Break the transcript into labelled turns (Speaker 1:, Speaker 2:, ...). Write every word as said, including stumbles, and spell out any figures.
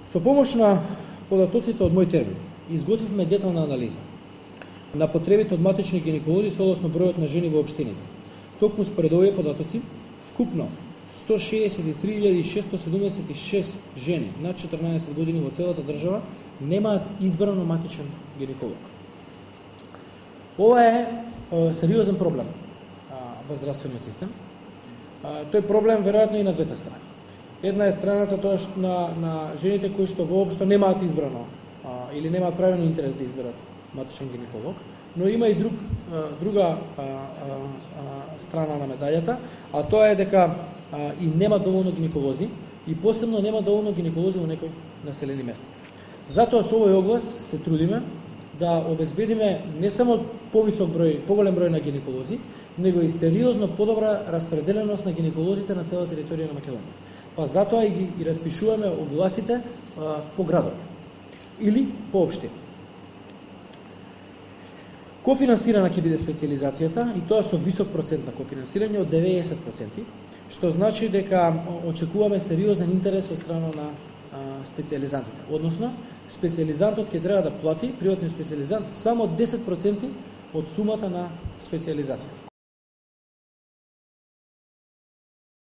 Speaker 1: Со помош на податоците од мој термин, изготвивме детална анализа на потребите од матични гинеколози согласно бројот на жени во општините. Токму според овие податоци, вкупно сто шеесет и три илјади шестоста седумдесет и шест жени над четрнаесет години во целата држава немаат избрано матичен гинеколог. Ова е, е сериозен проблем а, во здравствениот систем. А, тој проблем веројатно и на двете страни. Една е страната тоа што на, на жените кои што воопшто немаат избрано а, или немаат правилен интерес да изберат матичен гинеколог, но има и друг, а, друга а, а, а, страна на медаљата, а тоа е дека а, и нема доволно гинеколози и посебно нема доволно гинеколози во некои населени места. Затоа со овој оглас се трудиме да обезбедиме не само повисок број, поголем број на гинеколози, него и сериозно подобра распределеност на гинеколозите на цела територија на Македонија. Па затоа и ги и распишуваме огласите а, по градови или по општини. Кофинансирана ќе биде специјализацијата и тоа со висок процент на кофинансирање од деветдесет проценти, што значи дека очекуваме сериозен интерес од страна на специјализантите. Односно, специјализантот ќе треба да плати, приватниот специјализант, само десет проценти од сумата на специјализацијата.